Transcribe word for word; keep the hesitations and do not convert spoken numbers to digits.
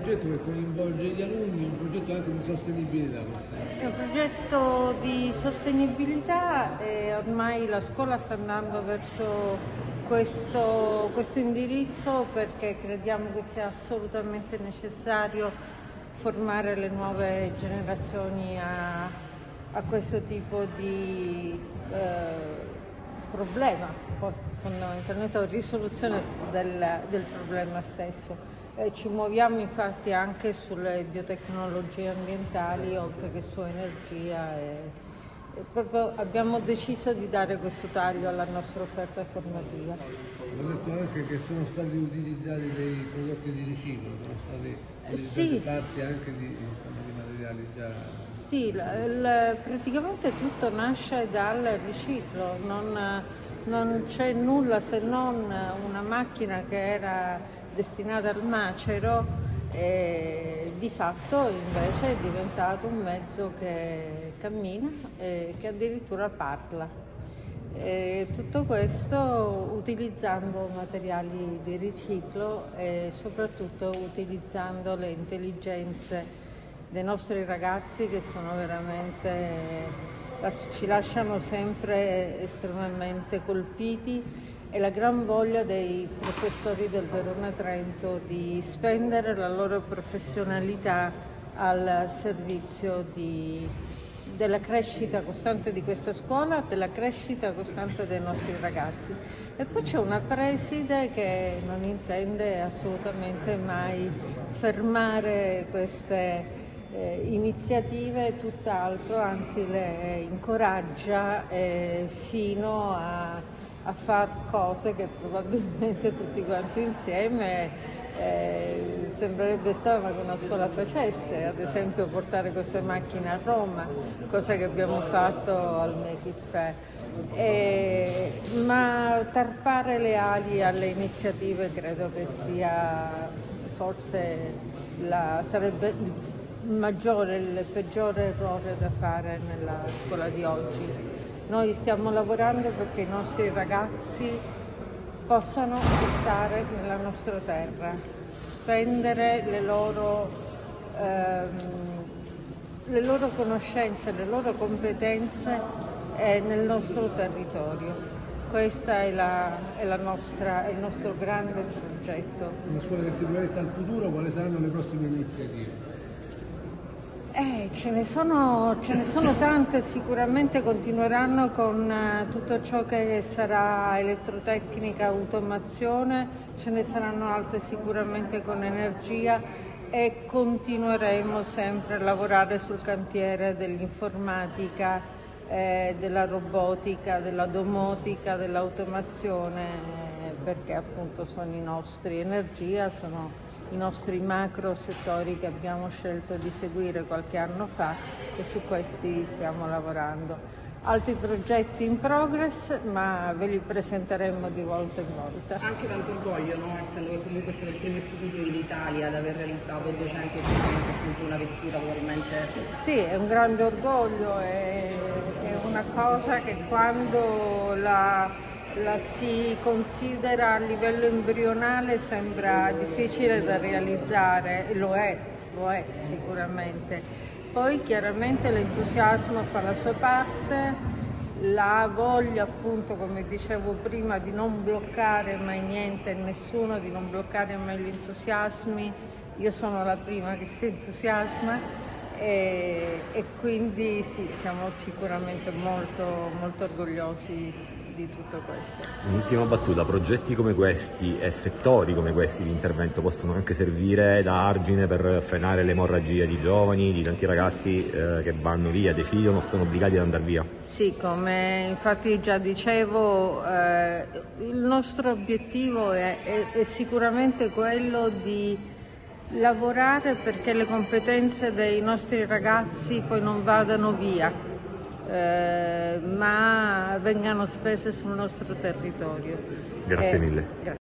progetto che coinvolge gli alunni, un progetto anche di sostenibilità. È un progetto di sostenibilità e ormai la scuola sta andando verso questo, questo indirizzo perché crediamo che sia assolutamente necessario formare le nuove generazioni a, a questo tipo di eh, problema, poi fondamentalmente la risoluzione del, del problema stesso. Eh, ci muoviamo infatti anche sulle biotecnologie ambientali oltre che su energia e, e proprio abbiamo deciso di dare questo taglio alla nostra offerta formativa. Ho detto anche che sono stati utilizzati dei prodotti di riciclo, sono stati utilizzati sì. parti anche di, insomma, di materiali già... Sì, la, la, praticamente tutto nasce dal riciclo, non, non c'è nulla se non una macchina che era destinata al macero e di fatto invece è diventato un mezzo che cammina e che addirittura parla. E tutto questo utilizzando materiali di riciclo e soprattutto utilizzando le intelligenze dei nostri ragazzi che sono veramente, ci lasciano sempre estremamente colpiti, e la gran voglia dei professori del Verona Trento di spendere la loro professionalità al servizio di, della crescita costante di questa scuola, della crescita costante dei nostri ragazzi. E poi c'è una preside che non intende assolutamente mai fermare queste Eh, iniziative, tutt'altro, anzi le incoraggia eh, fino a, a far cose che probabilmente tutti quanti insieme eh, sembrerebbe strano che una scuola facesse, ad esempio portare queste macchine a Roma, cosa che abbiamo fatto al Make It Fair. Eh, ma tarpare le ali alle iniziative credo che sia forse la, sarebbe il maggiore, il peggiore errore da fare nella scuola di oggi. Noi stiamo lavorando perché i nostri ragazzi possano stare nella nostra terra, spendere le loro, ehm, le loro conoscenze, le loro competenze eh, nel nostro territorio. Questo è, la, è, la nostra, è il nostro grande progetto. Una scuola che si proietta al futuro, quali saranno le prossime iniziative? Eh, ce ne sono, ce ne sono tante, sicuramente continueranno con uh, tutto ciò che sarà elettrotecnica, automazione, ce ne saranno altre sicuramente con energia e continueremo sempre a lavorare sul cantiere dell'informatica, eh, della robotica, della domotica, dell'automazione, eh, perché appunto sono i nostri energia, sono i nostri macro settori che abbiamo scelto di seguire qualche anno fa e su questi stiamo lavorando. Altri progetti in progress, ma ve li presenteremo di volta in volta. Anche tanto orgoglio, no? Essendo che comunque siete il primo istituto in Italia ad aver realizzato docenti e studenti appunto una vettura probabilmente... Sì, è un grande orgoglio, è, è una cosa che quando la... la si considera a livello embrionale sembra difficile da realizzare, lo è, lo è sicuramente. Poi chiaramente l'entusiasmo fa la sua parte, la voglia appunto, come dicevo prima, di non bloccare mai niente e nessuno, di non bloccare mai gli entusiasmi. Io sono la prima che si entusiasma e, e quindi sì, siamo sicuramente molto, molto orgogliosi di tutto questo. Un'ultima battuta: progetti come questi e settori come questi di intervento possono anche servire da argine per frenare l'emorragia di giovani, di tanti ragazzi eh, che vanno via, decidono, sono obbligati ad andare via. Sì, come infatti già dicevo, eh, il nostro obiettivo è, è, è sicuramente quello di lavorare perché le competenze dei nostri ragazzi poi non vadano via. Eh, ma vengano spese sul nostro territorio. Grazie eh, mille. Grazie.